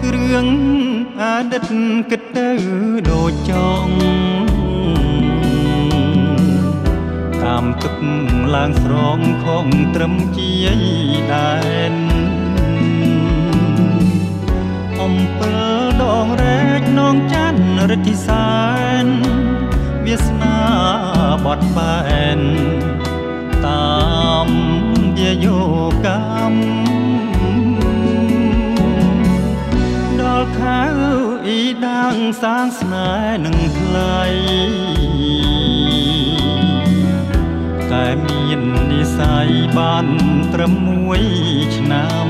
រឿងអតីតគិតទៅដូចចង់តាមទឹកឡើងស្រងខំត្រឹមជាយដែនអំពើដងរែកនងច័ន្ទរិទ្ធិសែនវាសនាបត់បែនតាមវាយោកម្មដល់ខៅអ៊ីដាងសាងស្នេហ៍នឹងថ្លៃតែមាននិស័យបានត្រឹមមួយឆ្នាំ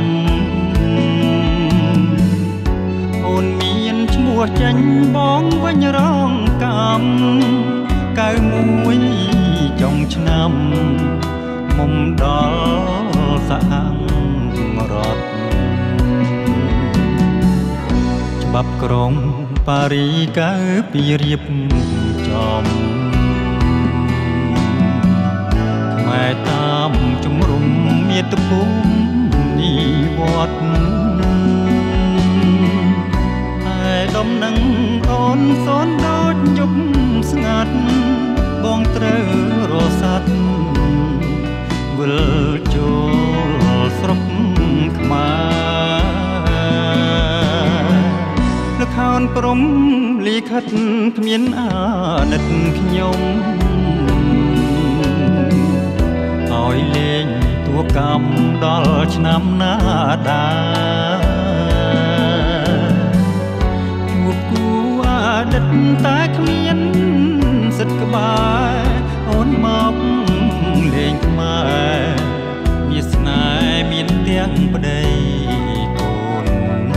អូនមានឈ្មោះចេញបងវិញរងកម្ម91ចុងឆ្នាំមុំដល់សហរដ្ឋច្បាប់ក្រុងប៉ារី92រៀបចំខ្មែរតាមជំរុំមាតុភូមិនិវត្តតែដំណឹងអូនសូនដូចយប់ស្ងាត់បងត្រូវរសាត់វិលចូលស្រុកខ្មែរលខោនព្រំលីខិតគ្មានអាណិតខ្ញុំឲ្យលេងតួកម្មដល់ឆ្នាំណាដាជួបគូអតីតតែគ្មានសិទ្ធក្បែរអូនមកលេងខ្មែរមានស្នេហ៍មានទាំងប្តីកូន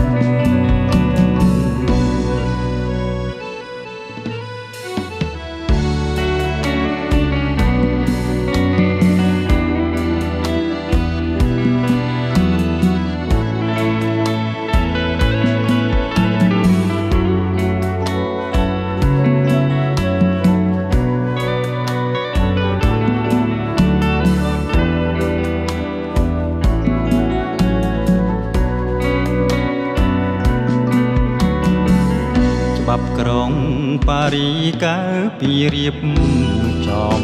ច្បាប់ក្រុងប៉ារី92រៀបចំ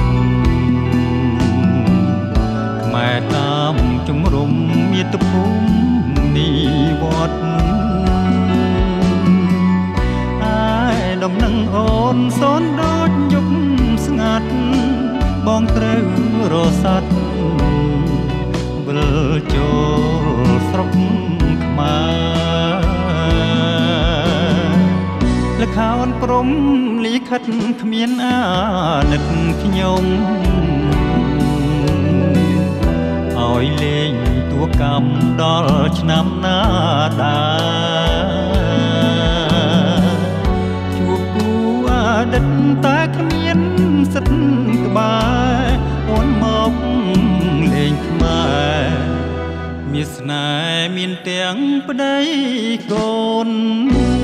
ខ្មែរតាមជំរុំមាតុភូមិនិវត្តតែដំណឹងអូនសូនដូចយប់ស្ងាត់បងត្រូវរសាត់វិលចូលស្រុកខ្មែរលខោនព្រំលីខិតគ្មានអាណិតខ្ញុំឲ្យលេងតួកម្មដល់ឆ្នាំណាដាជួបគូអតីតតែគ្មានសិទ្ធក្បែរអូនមកលេងខ្មែរមានស្នេហ៍មានទាំងប្តីកូន